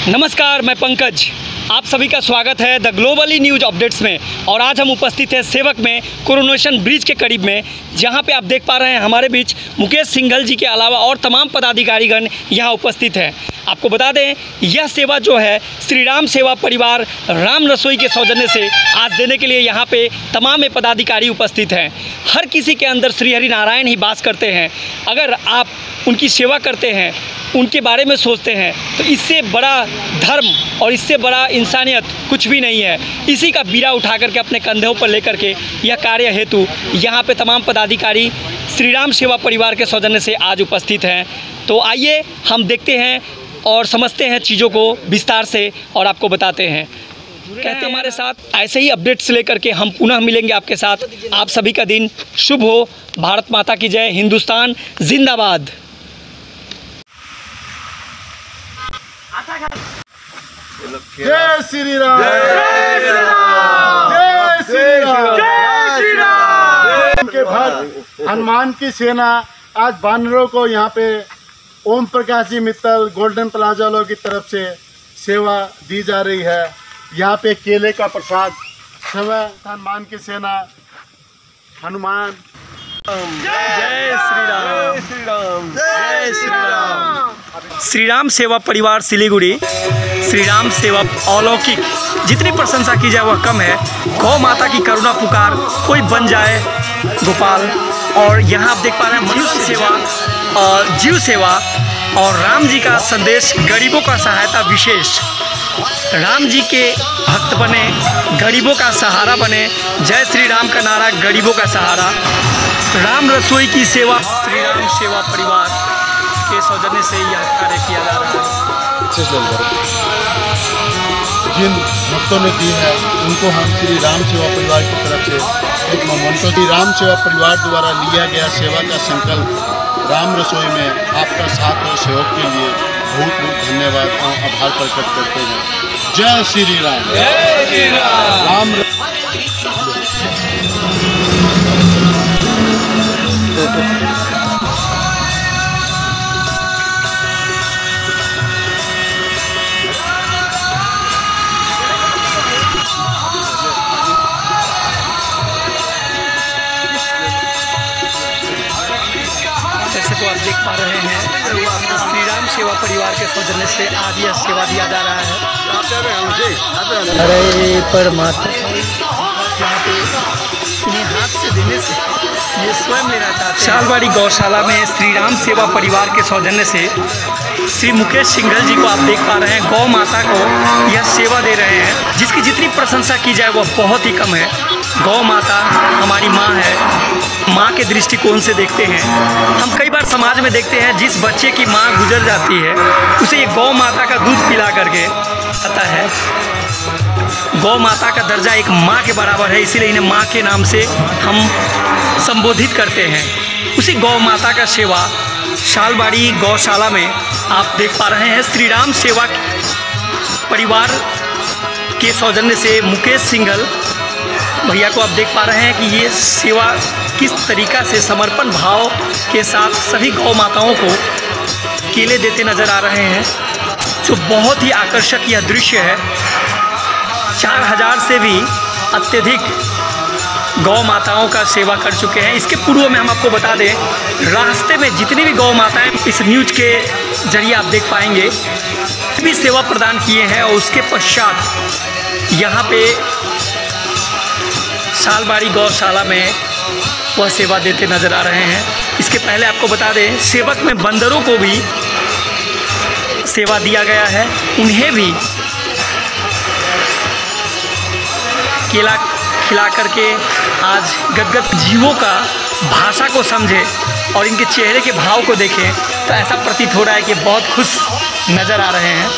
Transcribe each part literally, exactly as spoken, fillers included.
नमस्कार, मैं पंकज, आप सभी का स्वागत है द ग्लोबली न्यूज़ अपडेट्स में। और आज हम उपस्थित हैं सेवक में कोरोनेशन ब्रिज के करीब में, जहां पे आप देख पा रहे हैं हमारे बीच मुकेश सिंघल जी के अलावा और तमाम पदाधिकारीगण यहां उपस्थित हैं। आपको बता दें, यह सेवा जो है श्री राम सेवा परिवार राम रसोई के सौजन्य से आज देने के लिए यहाँ पे तमाम पदाधिकारी उपस्थित हैं। हर किसी के अंदर श्री हरि नारायण ही वास करते हैं। अगर आप उनकी सेवा करते हैं, उनके बारे में सोचते हैं, तो इससे बड़ा धर्म और इससे बड़ा इंसानियत कुछ भी नहीं है। इसी का बीड़ा उठा करके अपने कंधों पर लेकर के यह कार्य हेतु यहाँ पे तमाम पदाधिकारी श्री राम सेवा परिवार के सौजन्य से आज उपस्थित हैं। तो आइए हम देखते हैं और समझते हैं चीज़ों को विस्तार से और आपको बताते हैं। कहते हैं हमारे साथ ऐसे ही अपडेट्स लेकर के हम पुनः मिलेंगे आपके साथ। आप सभी का दिन शुभ हो। भारत माता की जय, हिंदुस्तान जिंदाबाद। जय श्री राम, जय श्री राम, जय श्री राम, जय श्री राम के भक्त हनुमान की सेना आज बानरों को यहाँ पे ओम प्रकाश जी मित्तल गोल्डन प्लाजा वालों की तरफ से सेवा दी जा रही है। यहाँ पे केले का प्रसाद समय हनुमान की सेना हनुमान जय श्री राम, जय श्री राम, जय श्री राम। श्री राम सेवा परिवार सिलीगुड़ी, श्री राम सेवा अलौकिक, जितनी प्रशंसा की जाए वह कम है। गौ माता की करुणा पुकार कोई बन जाए गोपाल। और यहाँ आप देख पा रहे हैं मनुष्य सेवा और जीव सेवा और राम जी का संदेश, गरीबों का सहायता विशेष। राम जी के भक्त बने, गरीबों का सहारा बने। जय श्री राम का नारा, गरीबों का सहारा। राम रसोई की सेवा श्री राम सेवा परिवार के सौजन्य से यह कार्य किया जा रहा है। जिन भक्तों ने दी है उनको हम श्री राम सेवा परिवार की तरफ से एक मोमेंटो श्री राम सेवा परिवार द्वारा लिया गया सेवा का संकल्प राम रसोई में आपका साथ और सहयोग के लिए बहुत बहुत धन्यवाद और आभार प्रकट करते हैं। जय श्री राम, जय श्री राम। राम जैसे तो आप देख पा रहे हैं श्री राम सेवा परिवार के सौजन्य से आज यह सेवा दिया जा रहा है। अरे परमात्मा यहाँ पे इन्हें हाथ से देने से ये स्वयं लेना चाहते हैं। शालवाड़ी गौशाला में श्री राम सेवा परिवार के सौजन्य से श्री मुकेश सिंघल जी को आप देख पा रहे हैं, गौ माता को यह सेवा दे रहे हैं, जिसकी जितनी प्रशंसा की जाए वह बहुत ही कम है। गौ माता हमारी माँ है, माँ के दृष्टिकोण से देखते हैं। हम कई बार समाज में देखते हैं जिस बच्चे की माँ गुजर जाती है उसे ये गौ माता का दूध पिला करके आता है। गौ माता का दर्जा एक माँ के बराबर है, इसीलिए इन्हें माँ के नाम से हम संबोधित करते हैं। उसी गौ माता का सेवा शालवाड़ी गौशाला में आप देख पा रहे हैं। श्री राम सेवा परिवार के सौजन्य से मुकेश सिंघल भैया को आप देख पा रहे हैं कि ये सेवा किस तरीक़ा से समर्पण भाव के साथ सभी गौ माताओं को केले देते नज़र आ रहे हैं, जो बहुत ही आकर्षक यह दृश्य है। चार हज़ार से भी अत्यधिक गौ माताओं का सेवा कर चुके हैं। इसके पूर्व में हम आपको बता दें, रास्ते में जितनी भी गौ माताएं इस न्यूज़ के जरिए आप देख पाएंगे भी सेवा प्रदान किए हैं। और उसके पश्चात यहाँ पे शालवाड़ी गौशाला में वह सेवा देते नज़र आ रहे हैं। इसके पहले आपको बता दें, सेवक में बंदरों को भी सेवा दिया गया है। उन्हें भी केला खिला करके आज गदगद जीवों का भाषा को समझे और इनके चेहरे के भाव को देखें तो ऐसा प्रतीत हो रहा है कि बहुत खुश नज़र आ रहे हैं।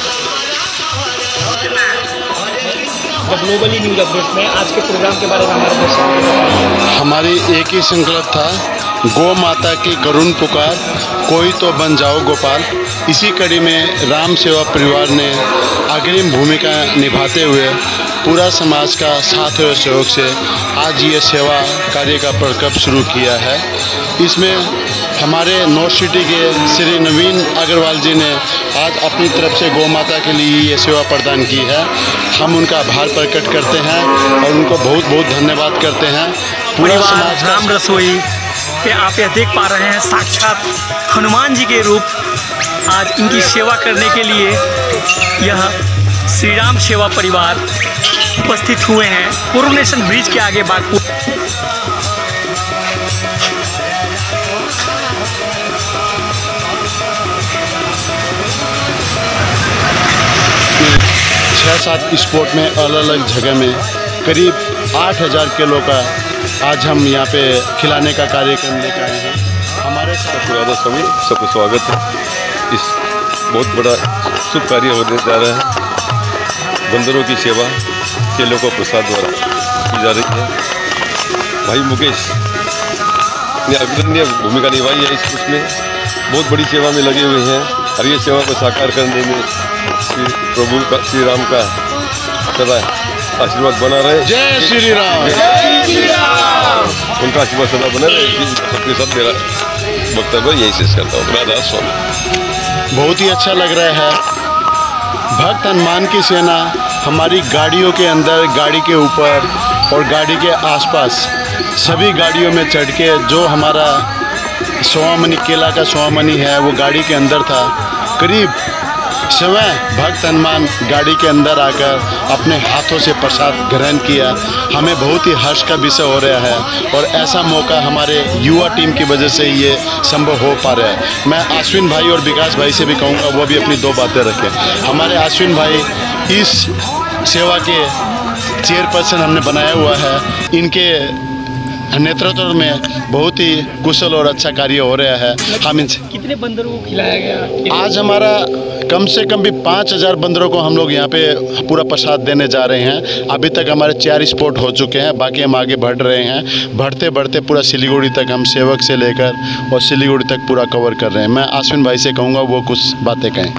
द ग्लोबली न्यूज़ अपडेट्स में आज के प्रोग्राम के बारे में हमारे दर्शकों, हमारी एक ही संकल्प था, गौ माता की करुण पुकार, कोई तो बन जाओ गोपाल। इसी कड़ी में राम सेवा परिवार ने अग्रिम भूमिका निभाते हुए पूरा समाज का साथ और सहयोग से आज ये सेवा कार्य का प्रकल्प शुरू किया है। इसमें हमारे नॉर्थ सिटी के श्री नवीन अग्रवाल जी ने आज अपनी तरफ से गौ माता के लिए ये सेवा प्रदान की है। हम उनका आभार प्रकट करते हैं और उनको बहुत बहुत धन्यवाद करते हैं। पूरा समाज का राम रसोई पे आप यह देख पा रहे हैं, साक्षात हनुमान जी के रूप आज इनकी सेवा करने के लिए यह श्री राम सेवा परिवार उपस्थित हुए हैं कोरोनेशन ब्रिज के आगे बागपुर। छः सात स्पॉट में अलग अलग जगह में करीब आठ हज़ार किलो का आज हम यहाँ पे खिलाने का कार्यक्रम लेकर आए हैं। हमारे साथ राधा स्वामी सबको स्वागत है। इस बहुत बड़ा शुभ कार्य होने जा रहा है। बंदरों की सेवा चेलों को प्रसाद द्वारा की जा रही है। भाई मुकेश ने अग्रणी भूमिका निभाई है। इस उसमें बहुत बड़ी सेवा में लगे हुए हैं और ये सेवा को साकार करने में श्री प्रभु का श्री राम का सदा आशीर्वाद बना रहे। जय श्री राम। उनका आशीर्वाद सदा बना रहे। सबके साथ मेरा वक्तव्य यही शेष करता हूँ। राधा स्वामी। बहुत ही अच्छा लग रहा है। भक्त हनुमान की सेना हमारी गाड़ियों के अंदर, गाड़ी के ऊपर और गाड़ी के आसपास सभी गाड़ियों में चढ़ के जो हमारा सोआमनी केला का सोआमनी है वो गाड़ी के अंदर था। करीब स्वयं भक्त हनुमान गाड़ी के अंदर आकर अपने हाथों से प्रसाद ग्रहण किया। हमें बहुत ही हर्ष का विषय हो रहा है और ऐसा मौका हमारे युवा टीम की वजह से ये संभव हो पा रहा है। मैं अश्विन भाई और विकास भाई से भी कहूँगा वो भी अपनी दो बातें रखें। हमारे अश्विन भाई इस सेवा के चेयरपर्सन हमने बनाया हुआ है। इनके नेतृत्व में बहुत ही कुशल और अच्छा कार्य हो रहा है। हम इनसे कितने बंदरों को खिलाया गया? आज हमारा कम से कम भी पाँच हज़ार बंदरों को हम लोग यहाँ पे पूरा प्रसाद देने जा रहे हैं। अभी तक हमारे चार स्पॉट हो चुके हैं, बाकी हम आगे बढ़ रहे हैं। बढ़ते बढ़ते पूरा सिलीगुड़ी तक हम सेवक से लेकर और सिलीगुड़ी तक पूरा कवर कर रहे हैं। मैं अश्विन भाई से कहूँगा वो कुछ बातें कहें।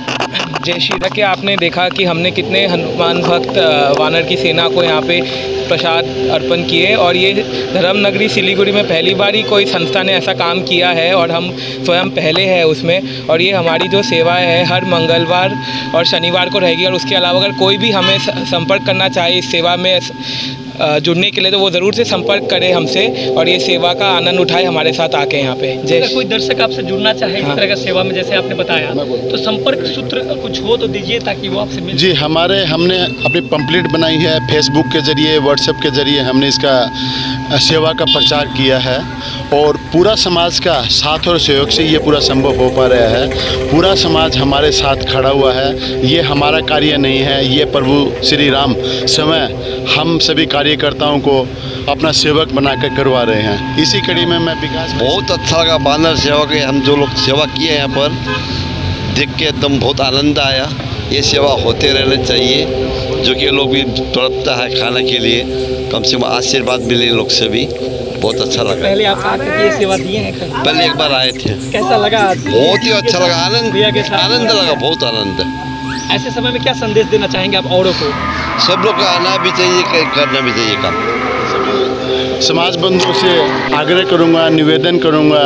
जय श्री राम। कि आपने देखा कि हमने कितने हनुमान भक्त वानर की सेना को यहाँ पे प्रसाद अर्पण किए और ये धर्म नगरी सिलीगुड़ी में पहली बार ही कोई संस्था ने ऐसा काम किया है और हम स्वयं पहले हैं उसमें। और ये हमारी जो सेवा है हर मंगलवार और शनिवार को रहेगी। और उसके अलावा अगर कोई भी हमें संपर्क करना चाहे इस सेवा में जुड़ने के लिए तो वो ज़रूर से संपर्क करे हमसे और ये सेवा का आनंद उठाए हमारे साथ आके यहाँ पे। अगर कोई दर्शक आपसे जुड़ना चाहे इस तरह का सेवा में जैसे आपने बताया तो संपर्क सूत्र कुछ हो तो दीजिए ताकि वो आपसे मिल। जी, हमारे हमने अपनी पंपलेट बनाई है। फेसबुक के ज़रिए, व्हाट्सएप के ज़रिए हमने इसका सेवा का प्रचार किया है और पूरा समाज का साथ और सहयोग से ये पूरा संभव हो पा रहा है। पूरा समाज हमारे साथ खड़ा हुआ है। ये हमारा कार्य नहीं है, ये प्रभु श्री राम स्वयं हम सभी कार्यकर्ताओं को अपना सेवक बनाकर करवा रहे हैं। इसी कड़ी में मैं विकास बहुत अच्छा लगा। बानर सेवा के हम जो लोग सेवा किए यहाँ पर देख के एकदम बहुत आनंद आया। ये सेवा होते रहने चाहिए। जो कि लोग भी तड़पता है खाने के लिए, कम से कम आशीर्वाद मिले लोग से भी। बहुत अच्छा लगा। पहले आप आकर ये सेवा दिए हैं? पहले एक बार आए थे। कैसा लगा? बहुत ही अच्छा लगा। आनंद आनंद लगा, बहुत आनंद। ऐसे समय में क्या संदेश देना चाहेंगे आप औरों को? सब लोग का आना भी चाहिए, करना भी चाहिए काम। समाज बंधुओं से आग्रह करूंगा, निवेदन करूंगा,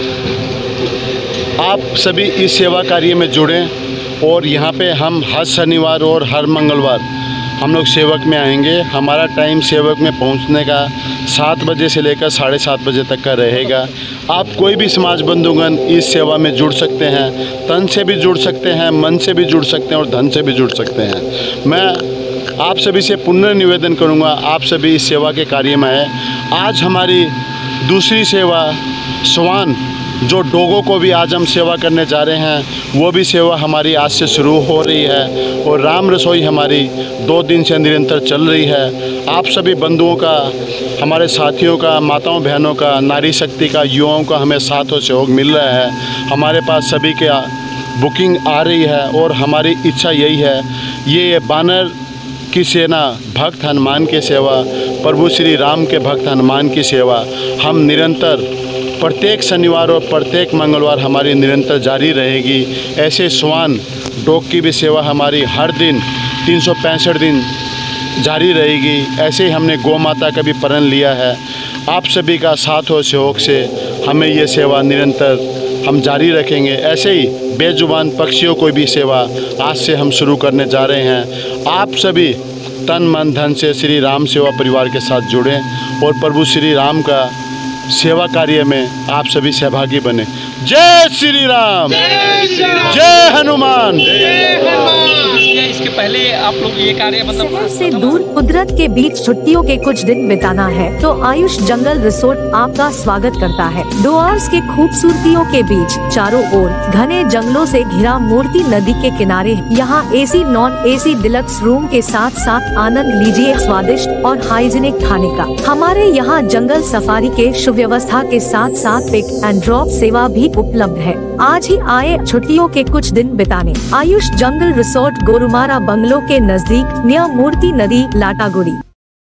आप सभी इस सेवा कार्य में जुड़ें। और यहाँ पे हम हर शनिवार और हर मंगलवार हम लोग सेवक में आएंगे। हमारा टाइम सेवक में पहुँचने का सात बजे से लेकर साढ़े सात बजे तक का रहेगा। आप कोई भी समाज बंधुगण इस सेवा में जुड़ सकते हैं। तन से भी जुड़ सकते हैं, मन से भी जुड़ सकते हैं और धन से भी जुड़ सकते हैं। मैं आप सभी से पुनः निवेदन करूंगा, आप सभी इस सेवा के कार्य में आए। आज हमारी दूसरी सेवा स्वान जो डोगों को भी आज हम सेवा करने जा रहे हैं, वो भी सेवा हमारी आज से शुरू हो रही है। और राम रसोई हमारी दो दिन से निरंतर चल रही है। आप सभी बंधुओं का, हमारे साथियों का, माताओं बहनों का, नारी शक्ति का, युवाओं का हमें साथ और सहयोग मिल रहा है। हमारे पास सभी के बुकिंग आ रही है और हमारी इच्छा यही है, ये बानर की सेना, भक्त हनुमान की सेवा, प्रभु श्री राम के भक्त हनुमान की सेवा हम निरंतर प्रत्येक शनिवार और प्रत्येक मंगलवार हमारी निरंतर जारी रहेगी। ऐसे स्वान डॉग की भी सेवा हमारी हर दिन तीन सौ पैंसठ दिन जारी रहेगी। ऐसे ही हमने गौ माता का भी प्रण लिया है। आप सभी का साथ और सहयोग से हमें ये सेवा निरंतर हम जारी रखेंगे। ऐसे ही बेजुबान पक्षियों को भी सेवा आज से हम शुरू करने जा रहे हैं। आप सभी तन मन धन से श्री राम सेवा परिवार के साथ जुड़ें और प्रभु श्री राम का सेवा कार्य में आप सभी सहभागी बने। जय श्री राम, जय हनुमान। इसके पहले आप लोग ये कार्य मतलब शहर से दूर कुदरत के बीच छुट्टियों के कुछ दिन बिताना है तो आयुष जंगल रिसोर्ट आपका स्वागत करता है। डुआर्स के खूबसूरतियों के बीच चारों ओर घने जंगलों से घिरा मूर्ति नदी के किनारे यहाँ AC non AC deluxe room के साथ साथ आनंद लीजिए स्वादिष्ट और हाइजीनिक खाने का। हमारे यहाँ जंगल सफारी के सुव्यवस्था के साथ साथ पिक एंड ड्रॉप सेवा भी उपलब्ध है। आज ही आए छुट्टियों के कुछ दिन बिताने। Ayush jungle resort Gorumara bungalow के नजदीक नियर मूर्ति नदी लाटागुड़ी।